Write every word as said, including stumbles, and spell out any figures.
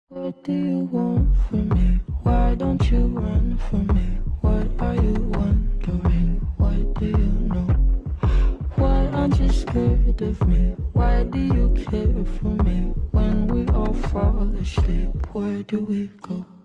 What do you want from me? Why don't you run from me? What are you wondering? What do you know? Why aren't you scared of me? Why do you care for me? When we all fall asleep, where do we go?